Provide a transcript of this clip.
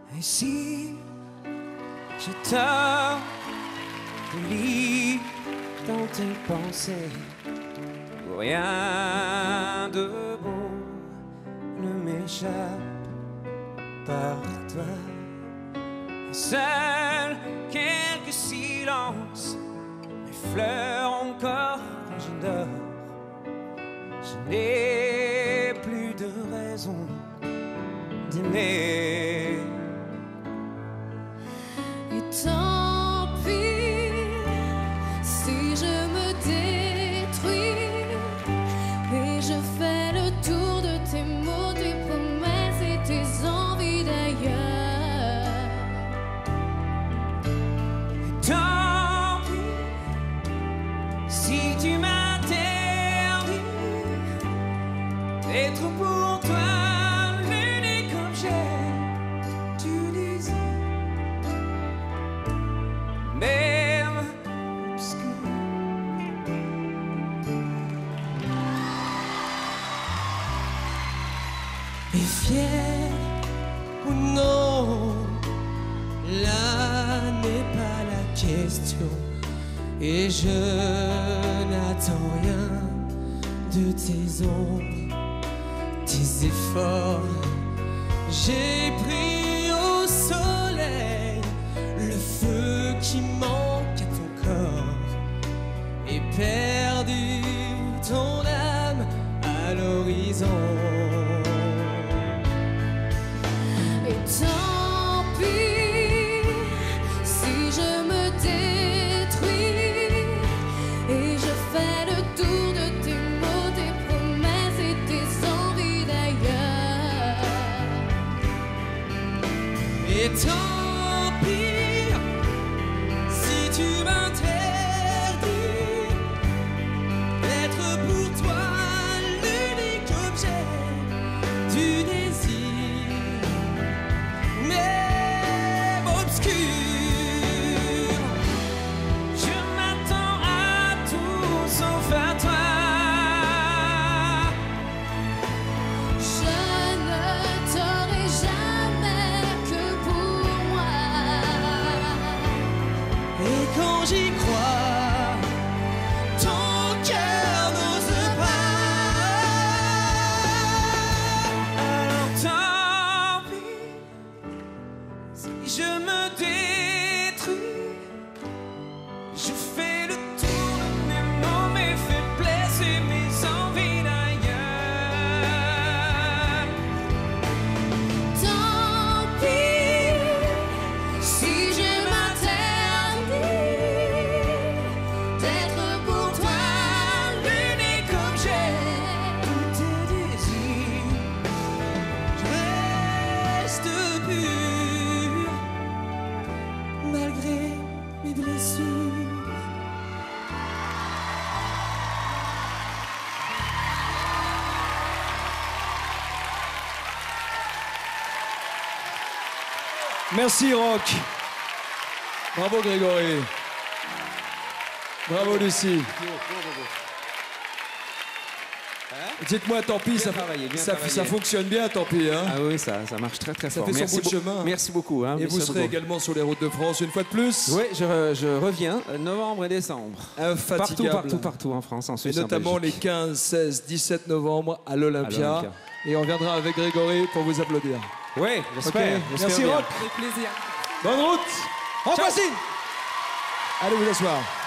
Et si je tort de lire dans tes pensées, rien de beau ne m'échappe par toi. Et seuls quelques silences m'effleurent encore quand je dors. Je n'ai plus de raison d'aimer. Et tant pis si je me détruis et je fais le tour de tes mots, tes promesses et tes envies d'ailleurs. Et tant pis si tu m'interdis d'être pour toi l'unique objet du désir, même obscur. Et fier ou non, là n'est pas la question. Et je n'attends rien de tes ombres, tes efforts. J'ai pris au soleil le feu qui manque à ton corps et perdu ton âme à l'horizon. Et tant pis si je me détruis et je fais le tour de tes mots, tes promesses et tes envies d'ailleurs. Et tant pis si tu m'interdis d'être pour toi l'unique objet du désir, même obscur. Je m'attends à tout sauf à toi. Je ne t'aurai jamais que pour moi. Et quand j'y crois, ton cœur n'ose pas. Alors tant pis si je me détruis. Je fais le tour de mes mots, mes faiblesses et mes envies d'ailleurs. Tant pis si je m'interdis d'être pour toi l'unique objet De tes désirs, je reste pur malgré mes blessures. Merci Rock. Bravo Grégory. Bravo Lucie. Dites-moi, tant pis, ça fonctionne bien, tant pîs. Hein. Ah oui, ça marche très très Ça fort. fait son bout de chemin. Merci beaucoup. Hein, Et vous serez également sur les routes de France une fois de plus. Oui, je reviens novembre et décembre. Infatigable. Partout en France, en Et Suisse, en notamment les Belgique. 15, 16, 17 novembre à l'Olympia. À l'Olympia. Et on reviendra avec Grégory pour vous applaudir. Oui, j'espère. Ok. j'espère Merci bien. Rock. Avec plaisir. Bonne route. En voici. Allez vous asseoir.